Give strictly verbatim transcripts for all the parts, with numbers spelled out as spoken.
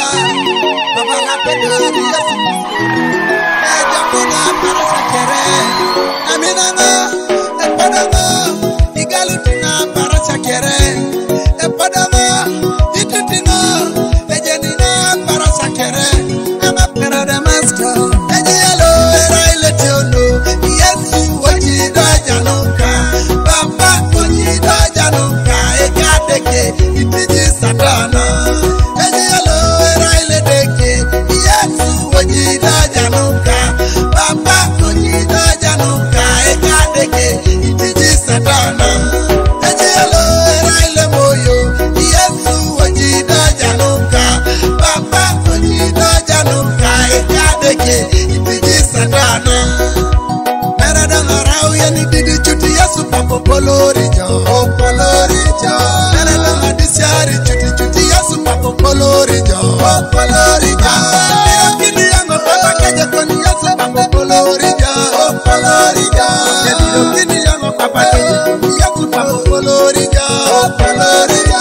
Baba la pedo Yesu e jamuna para sakere aminanga e padanga igalutina para sakere e padanga itutina e jenina para sakere ama para damasko e yelo era ile tiono Yesu wajida januka Baba wajida januka e kadeke itiji satana e yelo era ile deke Yesu wajida januka Baba wajida januka e kadeke itiji satana e yelo era ile moyo Yesu wajida januka Baba wajida januka e kadeke itiji satana Merada ngarau ya ni didi chuti Yesu papo polorijo oh polorijo Merada ngadisiari chuti chuti Yesu papo polorijo oh polorijo Ndio kini yango papa keje koni Yesu papo polorijo oh polorijo Ndio kini yango papa keje koni Yesu papo polorijo oh polorijo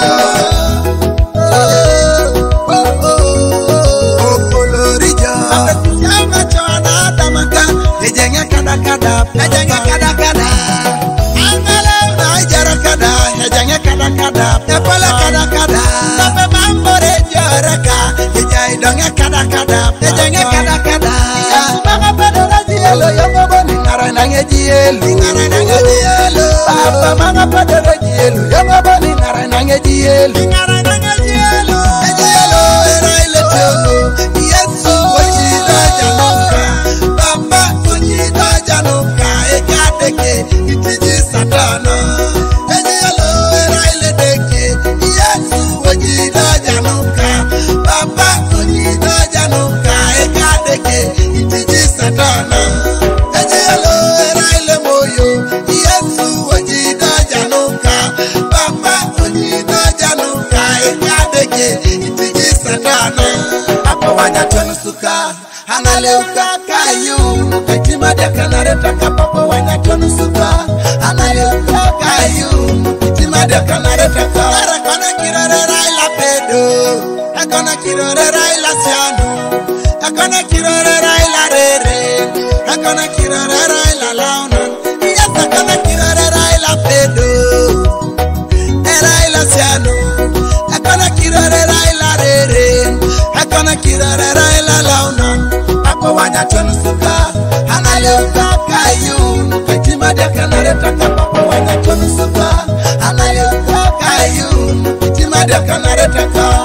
Oh polorijo Yama chwana damaka Ejenge kada kada Ejenge kada kada Angale na jara kada Ejenge kada kada Epole kada kada Sape mambore jaraka Ejai donge kada kada Ejenge kada kada Yesu banga pedora jielo Yongo boni ngara nange jielo Ngara nange jielo Papa manga pedora jielo Yongo boni ngara nange jielo Ngara nange jielo Ejielo era ile tiono Yesu wajida januka Baba wajida januka Ekadeke itiji satana Ejielo era ile deke Yesu wajida januka Baba wajida januka Ekadeke itiji satana Ejielo era ile moyo Yesu wajida januka Baba wajida januka Ekadeke itiji satana Papa wanyatonu suka Analeuka kayu Kajima deka nareta Papa wanyatonu suka Analeuka kayu Kajima deka nareta Kara kona kirore raila pedo Akona kirore raila sianu Akona kirore raila rere Akona kirore raila launa Yes akona kirore raila pedo Raila sianu Akona kirore raila rere Akona kirore raila launa Papa wanyatonu suka Analeuka kayu Kajima deka nareta Papa wanyatonu suka Analeuka kayu Kajima deka nareta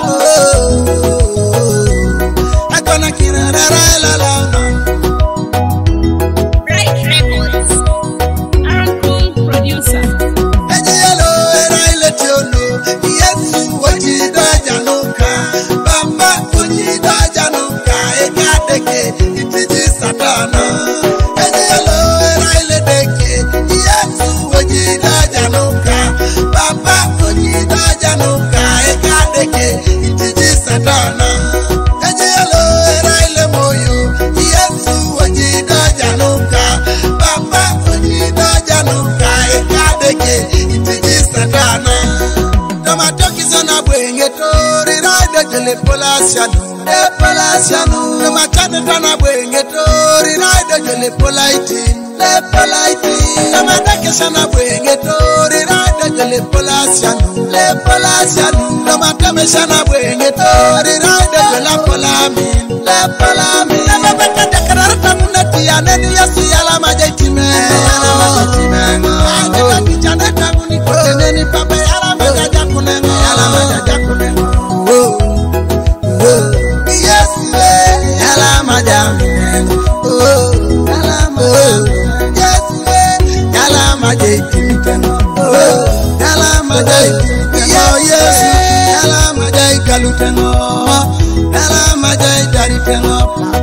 Akona kirore raila launa Bright Records, Arancon producer. Ejielo era ile tiono Yesu wajida januka Baba wajida januka Ekadeke itiji satana Ejielo era ile deke Yesu wajida januka Baba wajida januka Ekadeke itiji satana Ejielo era ile moyo Yesu wajida januka Baba wajida januka Ekadeke itiji satana Tomatoki sana bwenge tori ride jele polasianu De polasianu Tomatane tana bwenge tori ride jele polaiti De polaiti Tomatake sana bwenge tori ride jele polasianu De polasianu Tomatame sana bwenge tori ride jele polami De polami Nababaka dekararata munati ya neni yasi yala majaitime Yala majaitime Ajeka kichane tangu ni kote neni papa yala majajakunengo Yala majajakunengo Yes, yala majajakunengo Yala majajakunengo Yes, yala majajakunengo Yala majajakunengo Yes, yala majajakunengo Yala majajakunengo